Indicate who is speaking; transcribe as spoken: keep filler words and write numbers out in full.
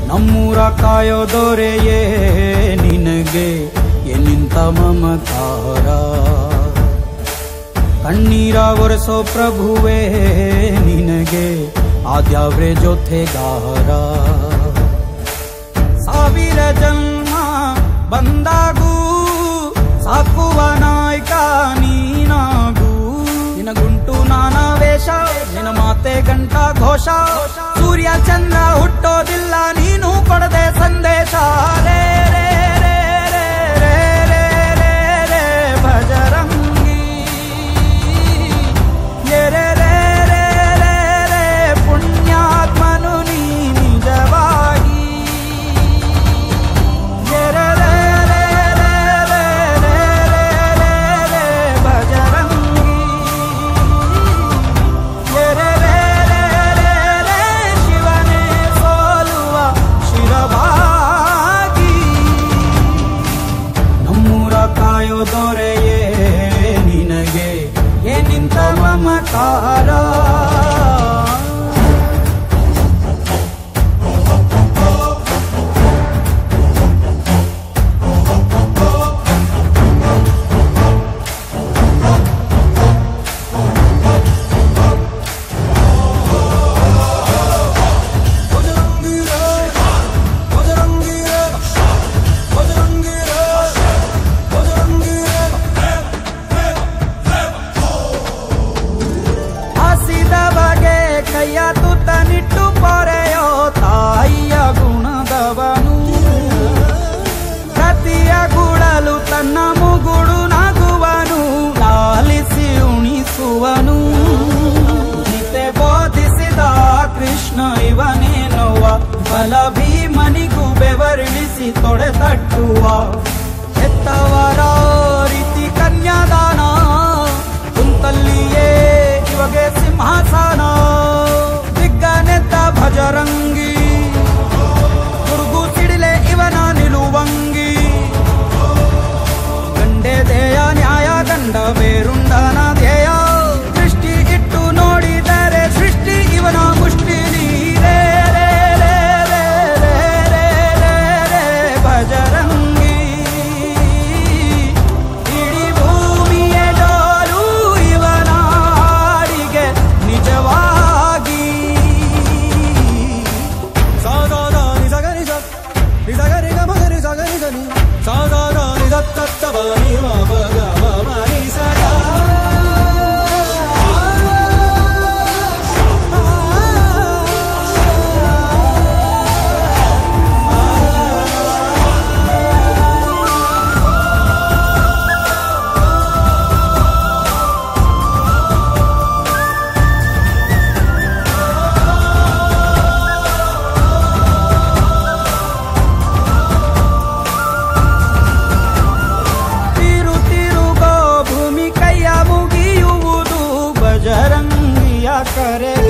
Speaker 1: ನಮ್ಮೂರ ಕಾಯೋ ದೊರೆಯೇ ನಿನಗೆ ಎನ್ನಿಂತ ಮಮಕಾರ, ಕಣ್ಣೀರ ಒರೆಸೋ ಪ್ರಭುವೇ ನಿನಗೆ ಆದ್ಯಾವ್ರೆ ಜೊತೆಗಾರ. ಸಾವಿರ ಜನ್ಮ ಬಂದಾಗೂ ಸಾಕುವ ನಾಯಕ ನೀನಾಗೂ, ನಿನಗುಂಟು ನಾನಾ ವೇಷ ನಿನ ಮಾತೆ ಗಂಟ ಘೋಷ, ಸೂರ್ಯ ಚಂದ್ರ ಹುಟ್ಟೋದಿಲ್ಲ ನೀನು ಕೊಡದೆ ಸಂದೇಶ. ರೇ ರೇ ರೇ ರೇ ರೇ ರೇ ರೇ ರೇ ಭಜರಂಗಿ, ರೇ ರೇ ರೇ ರೇ ರೇ ಪುಣ್ಯಾತ್ಮನು ನೀ ನಿಜವಾಗಿ. ರೇ ರೇ ರೇ ರೇ ರೇ ರೇ ರೇ ರೇ ರೇ ಭಜರಂಗಿ, ರೇ ರೇ ರೇ ರೇ ರೇ ಶಿವನೇ ಸೋಲುವ ಶಿರವಾಗಿ. ನಮ್ಮೂರ ಕಾಯೋ ದೊರೆಯೇ ನಿನಗೆ ಏನಿಂತ ಮಮಕಾರ. ಕೈಯ ತುತ್ತನಿಟ್ಟು ಪೊರೆಯೋ ತಾಯಿಯ ಗುಣದವನು, ಪ್ರತಿಯ ಗುಡಲು ತನ್ನ ಮುಗುಡು ನಗುವನು, ಲಾಲಿಸಿ ಉಣಿಸುವನು. ನಿತೆ ಬೋಧಿಸಿದ ಕೃಷ್ಣ ಇವನೇನೋವ, ಬಲ ಭೀಮನಿಗೂ ಬೆವರಿಳಿಸಿ ತೊಡೆ ತಟ್ಟುವ. ಹೆತ್ತವರ ರೀತಿ ಕನ್ಯಾದಾನ, ಕುಂತಲ್ಲಿಯೇ ಇವಾಗೆ ಸಿಂಹಾಸನ. ದಿಗ್ಗನೆತ್ತ ಭಜರಂಗಿ, ಗುರುಗು ಸಿಡಿಲೆ ಇವನ ನಿಲುವಂಗಿ. ಗಂಡೆ ದೇಯ ನ್ಯಾಯ ಗಂಡ ಬೇರುಂಡನ ಧ್ಯೇಯ, ದೃಷ್ಟಿ ಇಟ್ಟು ನೋಡಿದರೆ ಸೃಷ್ಟಿ ಇವನ ಮುಷ್ಟಿಲಿ. ರೇ ರೇ ರೇ ರೇ ರೇ ರೇ ರೇ ರೇ ಭಜರಂಗಿ, ಇಡೀ ಭೂಮಿಯ ಡೋಲು ಇವನ ಹಾಡಿಗೆ ನಿಜವಾಗಿ. ಸಾಧಾರ ನಿಜಗರಿ ನಿಜಗರಿ ಗಮಗರಿ ಸಗರಿ ಸನಿ, ಸಾಧಾರ ನಿಜ ತತ್ತಬನಿ ಮಗ ಮರಿ ಸದಾ. ತಿರು ತಿರುಗೋ ಭೂಮಿ ಕೈಯ ಮುಗಿಯುವುದು ಭಜರಂಗಿಯ ಕರೆ.